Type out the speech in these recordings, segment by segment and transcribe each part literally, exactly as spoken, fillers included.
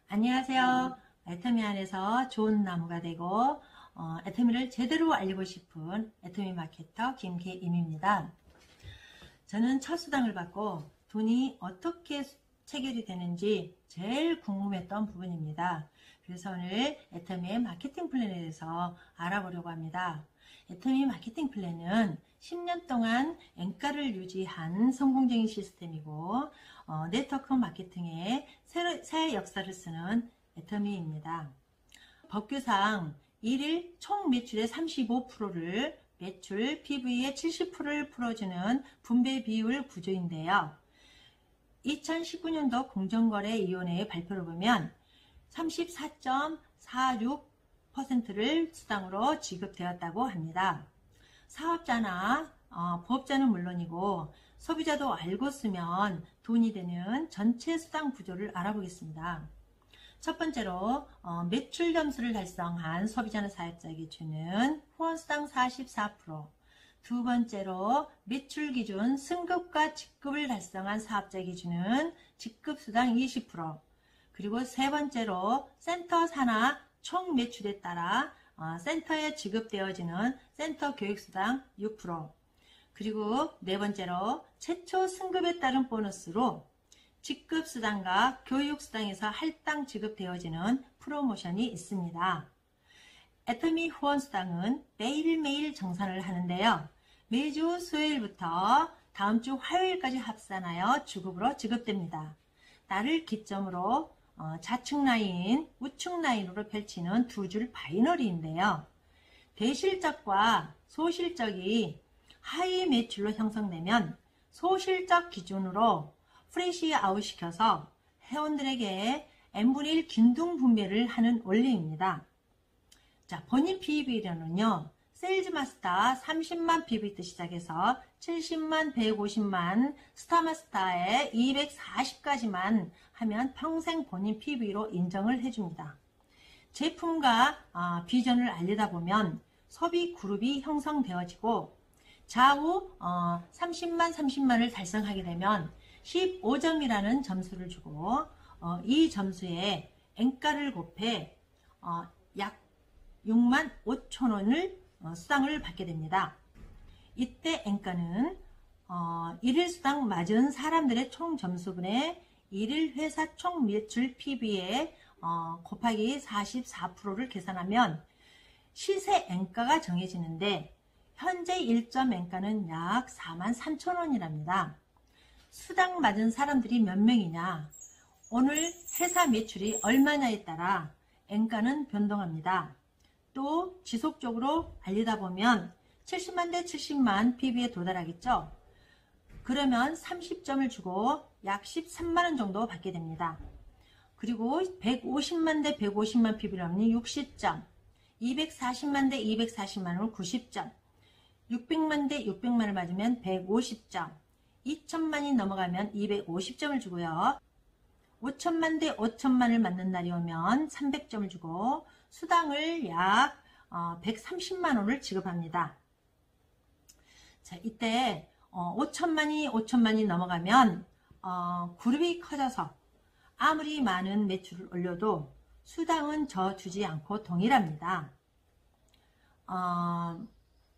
안녕하세요. 애터미 안에서 좋은 나무가 되고 어, 애터미를 제대로 알리고 싶은 애터미 마케터 김계임입니다. 저는 첫 수당을 받고 돈이 어떻게 체결이 되는지 제일 궁금했던 부분입니다. 그래서 오늘 애터미의 마케팅 플랜에 대해서 알아보려고 합니다. 애터미 마케팅 플랜은 십 년 동안 엔가를 유지한 성공적인 시스템이고 어, 네트워크 마케팅의 새, 새 역사를 쓰는 애터미입니다. 법규상 일일 총 매출의 삼십오 퍼센트를 매출 피브이의 칠십 퍼센트를 풀어주는 분배 비율 구조인데요. 이천십구 년도 공정거래위원회의 발표를 보면 삼십사 점 사육 퍼센트를 수당으로 지급되었다고 합니다. 사업자나 어, 부업자는 물론이고 소비자도 알고 쓰면 돈이 되는 전체 수당 구조를 알아보겠습니다. 첫 번째로 어, 매출 점수를 달성한 소비자나 사업자에게 주는 후원수당 사십사 퍼센트, 두 번째로 매출 기준 승급과 직급을 달성한 사업자에게 주는 직급수당 이십 퍼센트, 그리고 세 번째로 센터 산하 총 매출에 따라 어, 센터에 지급되어지는 센터 교육수당 육 퍼센트, 그리고 네 번째로 최초 승급에 따른 보너스로 직급수당과 교육수당에서 할당 지급되어지는 프로모션이 있습니다. 애터미 후원수당은 매일매일 정산을 하는데요. 매주 수요일부터 다음 주 화요일까지 합산하여 주급으로 지급됩니다. 날을 기점으로 어, 좌측 라인, 우측 라인으로 펼치는 두 줄 바이너리인데요. 대실적과 소실적이 하이 매출로 형성되면 소실적 기준으로 프레시 아웃 시켜서 회원들에게 엔 분의 일 균등 분배를 하는 원리입니다. 자, 본인 피비는요, 세일즈 마스터 삼십만 피비부터 시작해서 칠십만, 백오십만, 스타마스터에 이백사십까지만 하면 평생 본인 피비로 인정을 해줍니다. 제품과 어, 비전을 알리다 보면 소비 그룹이 형성되어지고 좌우 어, 삼십만, 삼십만을 달성하게 되면 십오 점이라는 점수를 주고 어, 이 점수에 엔가를 곱해 어, 약 육만 오천 원을 어, 수당을 받게 됩니다. 이때 엔가는 어, 일일 수당 맞은 사람들의 총 점수분의 일일 회사 총 매출 피비에 어, 곱하기 사십사 퍼센트를 계산하면 시세 엔가가 정해지는데 현재 일 점 엔가는 약 사만 삼천 원이랍니다. 수당 맞은 사람들이 몇 명이냐, 오늘 회사 매출이 얼마냐에 따라 엔가는 변동합니다. 또 지속적으로 알리다 보면 칠십만 대 칠십만 피비에 도달하겠죠. 그러면 삼십 점을 주고 약 십삼만 원 정도 받게 됩니다. 그리고 백오십만 대 백오십만 피비라면 육십 점, 이백사십만 대 이백사십만 원을 구십 점, 육백만 대 육백만을 맞으면 백오십 점, 이천만이 넘어가면 이백오십 점을 주고요. 오천만 대 오천만을 맞는 날이 오면 삼백 점을 주고 수당을 약 어, 백삼십만 원을 지급합니다. 자, 이때 어, 오천만이 오천만이 넘어가면 어, 그룹이 커져서 아무리 많은 매출을 올려도 수당은 저 주지 않고 동일합니다. 어,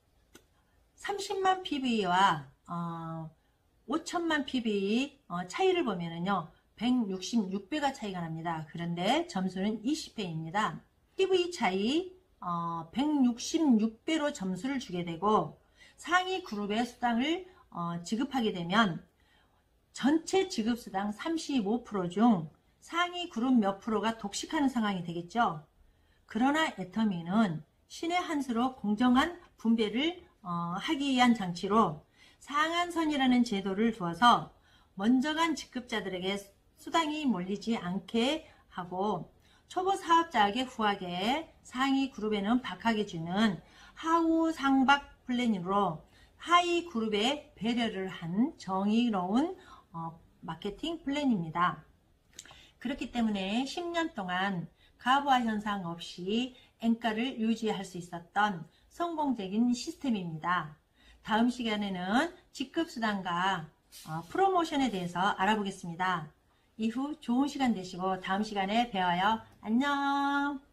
삼십만 피비와 어, 오천만 피비 어, 차이를 보면은요, 백육십육 배가 차이가 납니다. 그런데 점수는 이십 배입니다. 피비 차이 어, 백육십육 배로 점수를 주게 되고 상위 그룹의 수당을 어, 지급하게 되면 전체 지급수당 삼십오 퍼센트 중 상위 그룹 몇 프로가 독식하는 상황이 되겠죠. 그러나 애터미는 신의 한 수로 공정한 분배를 어, 하기 위한 장치로 상한선이라는 제도를 두어서 먼저 간 직급자들에게 수당이 몰리지 않게 하고 초보 사업자에게 후하게 상위 그룹에는 박하게 주는 하우 상박 플랜으로 하위 그룹에 배려를 한 정의로운 어, 마케팅 플랜입니다. 그렇기 때문에 십 년 동안 가부화 현상 없이 엔가를 유지할 수 있었던 성공적인 시스템입니다. 다음 시간에는 직급수당과 어, 프로모션에 대해서 알아보겠습니다. 이후 좋은 시간 되시고 다음 시간에 뵈어요. 안녕.